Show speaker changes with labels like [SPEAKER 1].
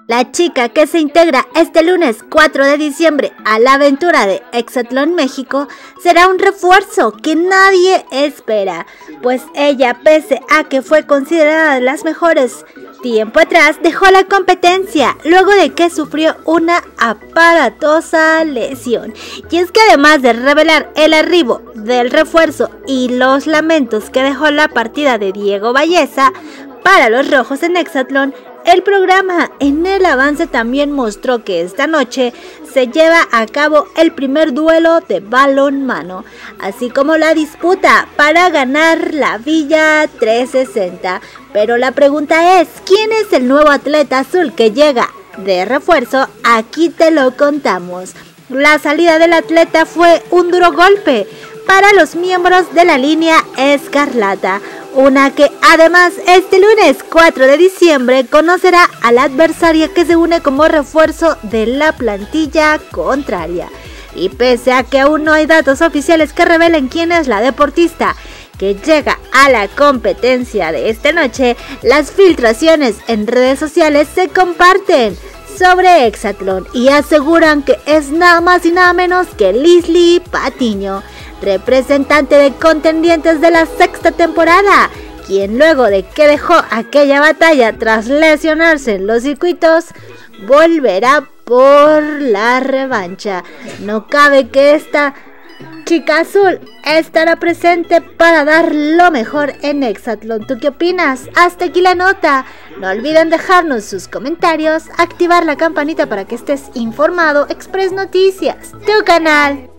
[SPEAKER 1] La chica que se integra este lunes 4 de diciembre a la aventura de Hexatlón México será un refuerzo que nadie espera, pues ella, pese a que fue considerada de las mejores tiempo atrás, dejó la competencia luego de que sufrió una aparatosa lesión. Y es que además de revelar el arribo del refuerzo y los lamentos que dejó la partida de Diego Valleza para los rojos en Hexatlón, el programa en el avance también mostró que esta noche se lleva a cabo el primer duelo de balonmano, así como la disputa para ganar la Villa 360. Pero la pregunta es, ¿quién es el nuevo atleta azul que llega de refuerzo? Aquí te lo contamos. La salida del atleta fue un duro golpe para los miembros de la línea escarlata, una que además este lunes 4 de diciembre conocerá a la adversaria que se une como refuerzo de la plantilla contraria. Y pese a que aún no hay datos oficiales que revelen quién es la deportista que llega a la competencia de esta noche, las filtraciones en redes sociales se comparten sobre Hexatlón y aseguran que es nada más y nada menos que Lisly Patiño, representante de contendientes de la sexta temporada, quien luego de que dejó aquella batalla tras lesionarse en los circuitos, volverá por la revancha. No cabe que esta chica azul estará presente para dar lo mejor en Hexatlón. ¿Tú qué opinas? Hasta aquí la nota. No olviden dejarnos sus comentarios, activar la campanita para que estés informado. Express Noticias, tu canal.